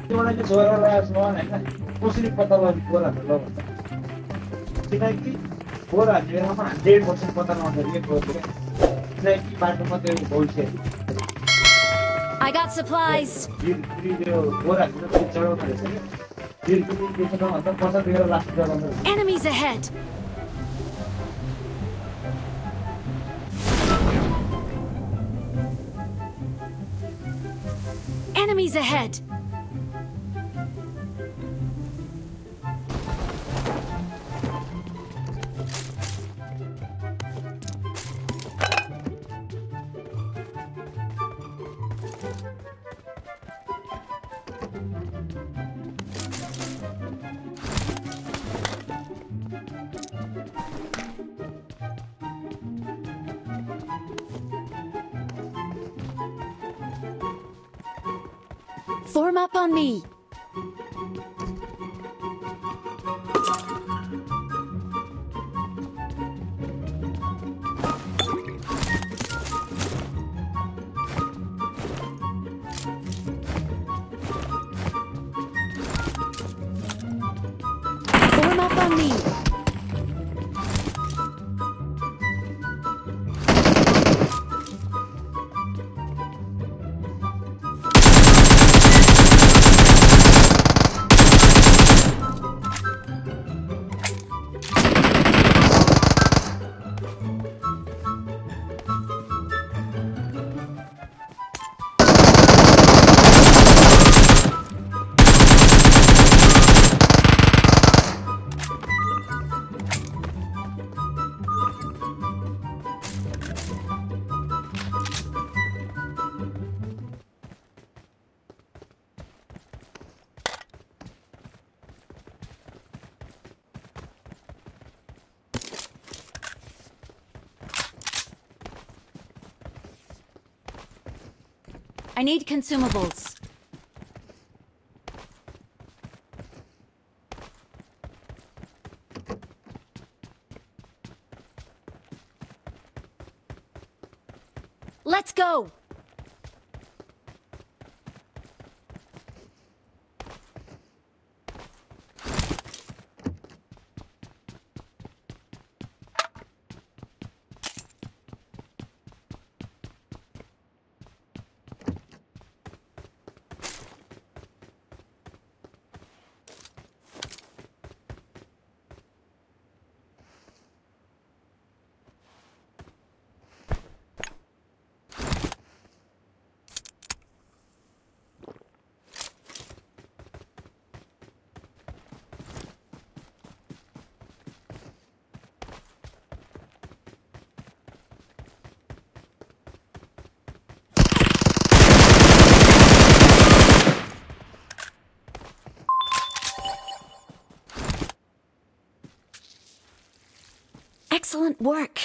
एउटाले ज्वरो रहेको छ होइन कसरी पत्ता लगाउने गोराहरू ल भन्छ किनकि गोराहरू बेलामा 100% पत्ता लगाउँछ के गोरले किनकि बाटोमा त्यो भौल्छे I got supplies. त्यो गोराहरू चाहिँ चढाउँदो रहेछ कि फेरि त्यसो नभन्दा पत्ता दिएर लास्ट चढाउँदो रहेछ Enemies ahead. Enemies ahead. Form up on me. Form up on me. I need consumables. Let's go! Excellent work.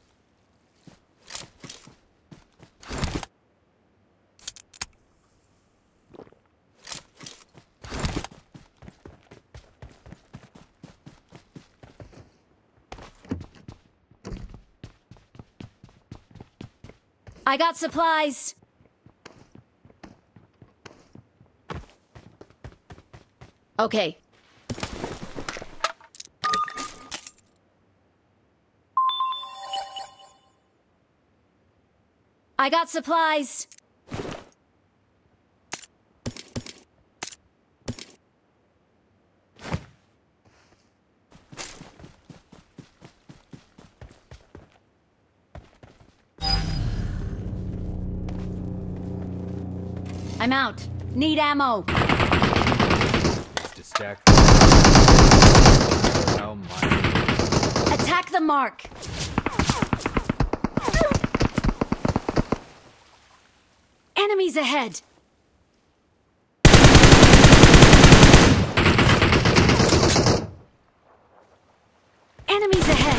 I got supplies. Okay. I got supplies. I'm out. Need ammo. To stack. Oh my. Attack the mark. Enemies ahead. Enemies ahead.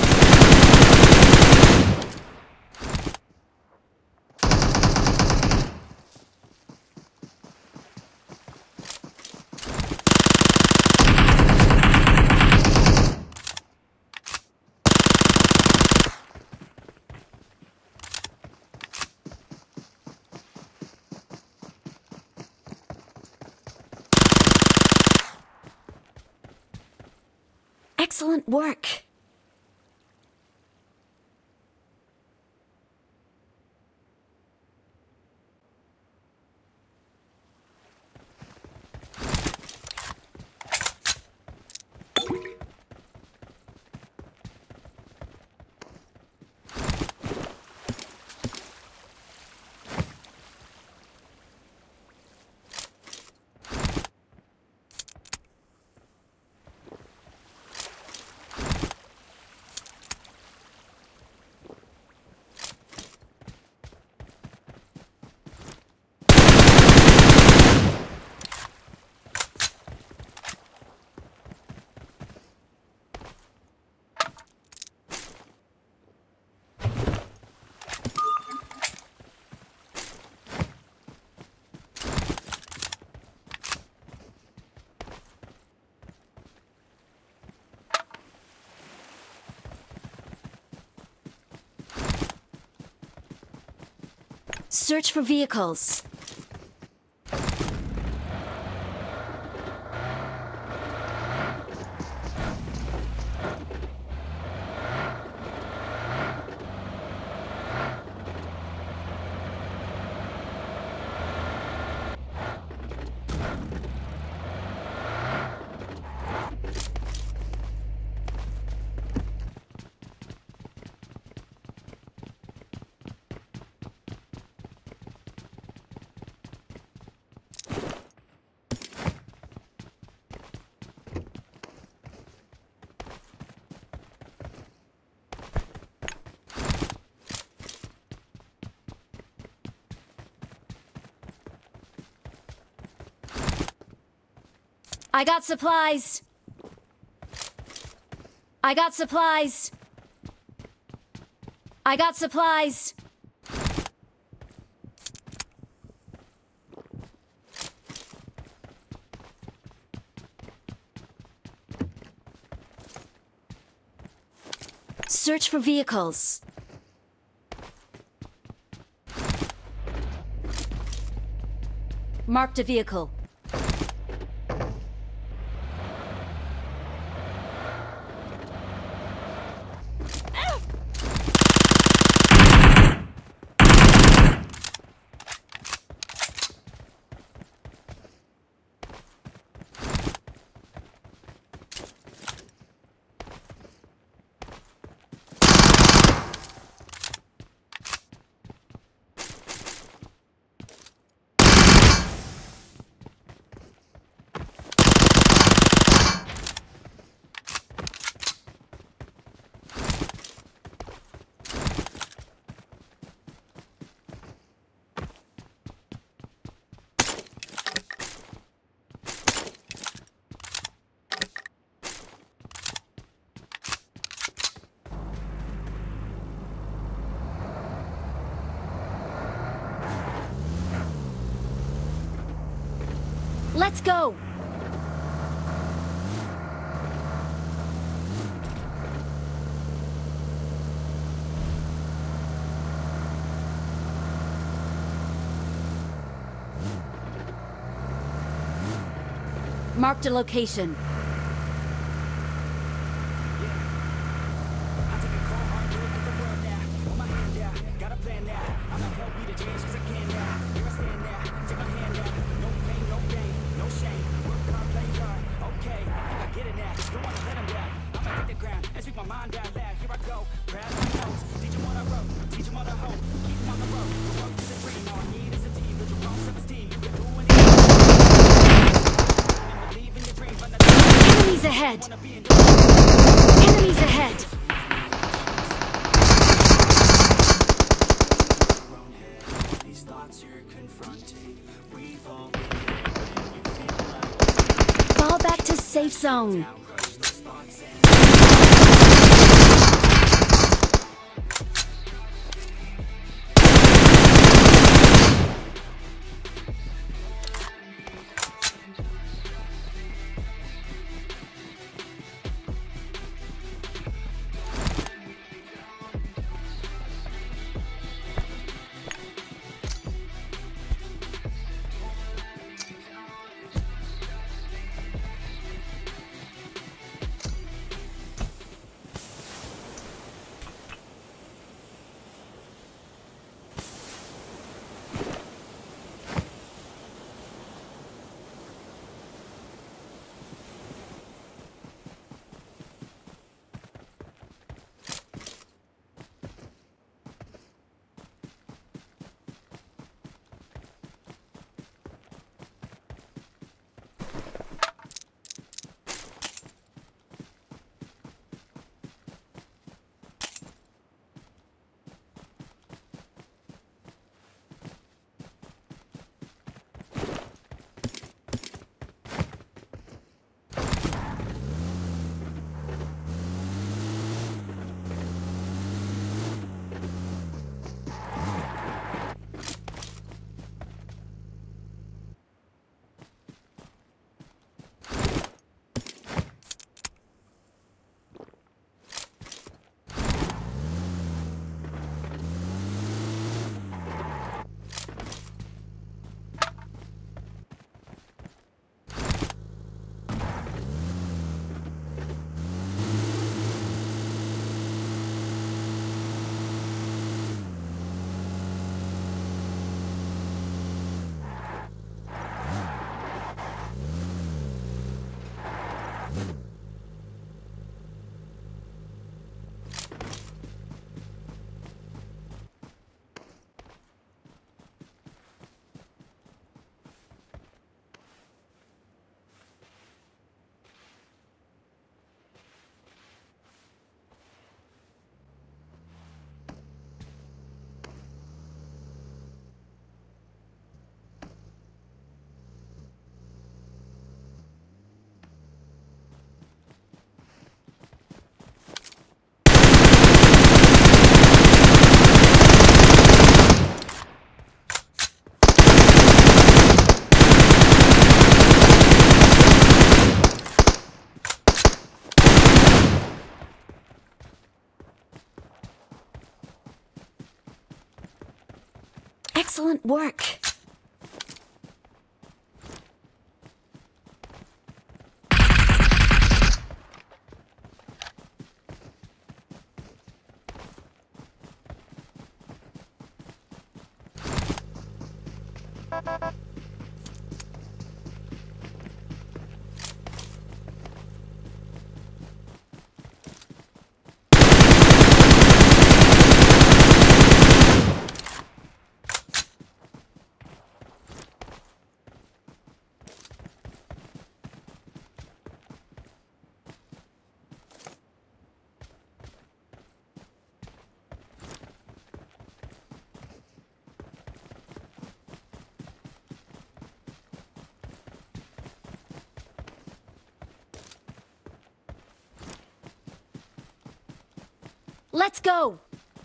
Excellent work. Search for vehicles. I got supplies. I got supplies. I got supplies. Search for vehicles. Marked a vehicle. Let's go! Marked a location. Enemies ahead! Enemies ahead! Fall back to safe zone. Excellent work. Let's go!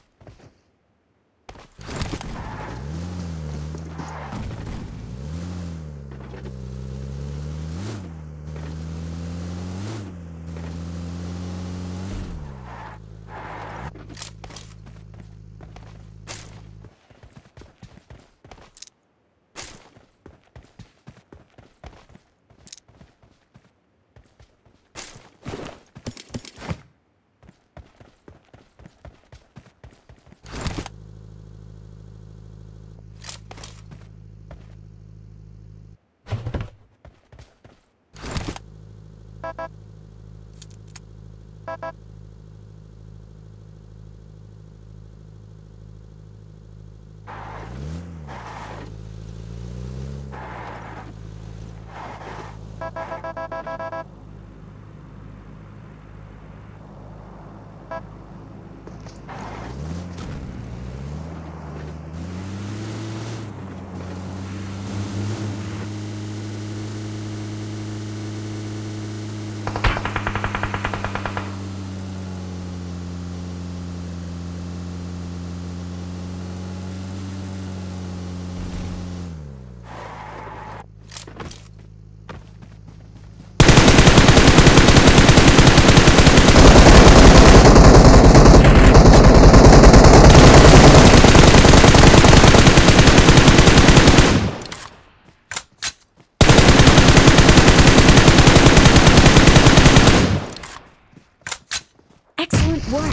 Excellent work.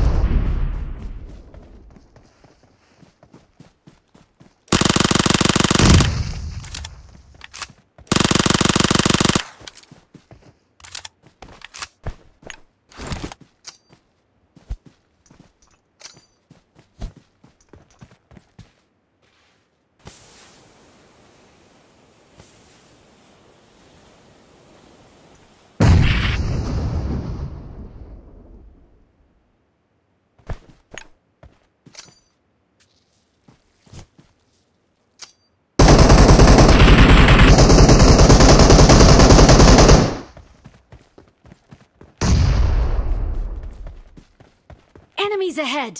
Enemies ahead!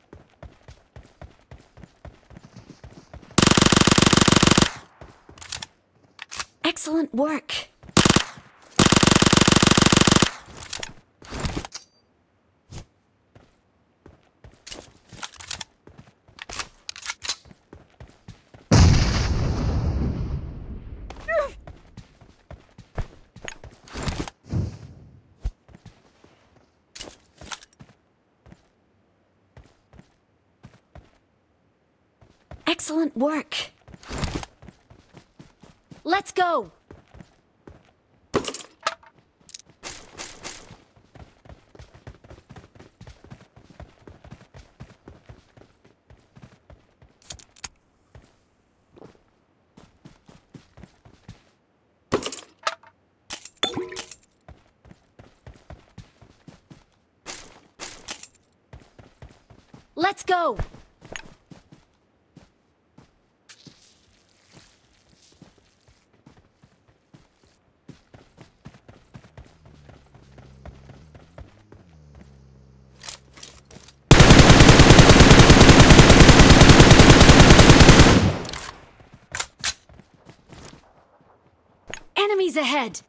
Excellent work! Excellent work. Let's go. Let's go. Enemies ahead!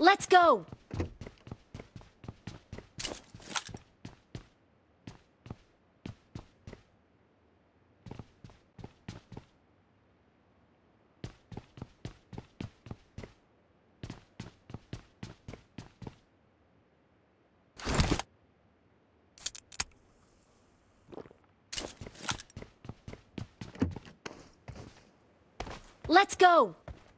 Let's go! Let's go!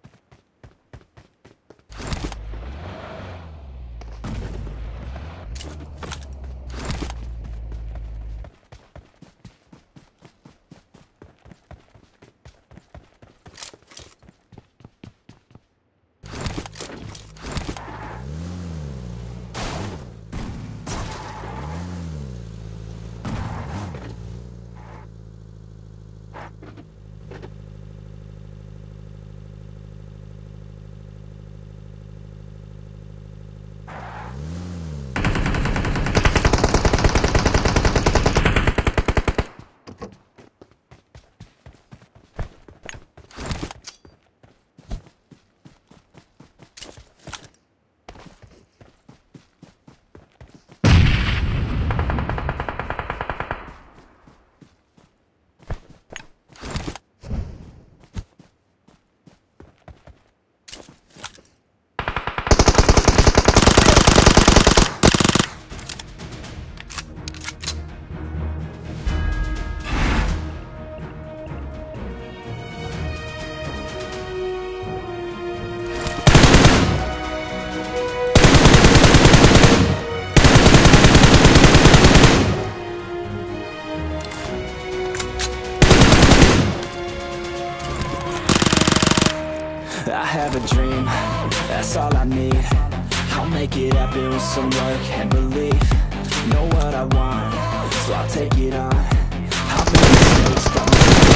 I have a dream, that's all I need. I'll make it happen with some work and belief. Know what I want, so I'll take it on. I'll make mistakes, got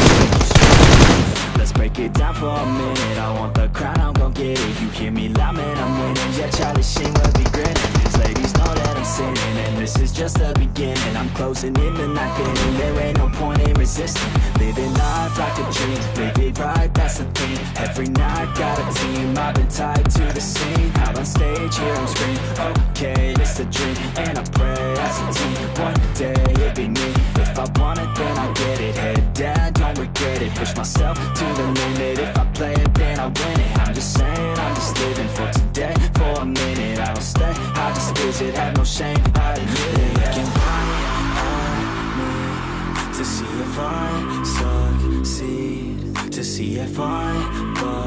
my. Let's break it down for a minute. I want the crown, I'm gon' get it. You hear me loud, man, I'm winning. Yeah, Charlie Sheen will be grinning. These ladies know that I'm sinning, and this is just the beginning. I'm closing in the night getting. There ain't no point in resisting. Living life like a dream, live it right, that's the thing. Every night got a team, I've been tied to the scene. Out on stage, hear them scream, okay, it's a dream. And I pray as a team, one day it'll be me. If I want it, then I get it. Head down, don't regret it. Push myself to the limit. If I play it, then I win it. I'm just saying, I'm just living for today. For a minute, I don't stay, I just visit. Have no shame, I admit it. Looking right at me to see if I succeed, to see if I fall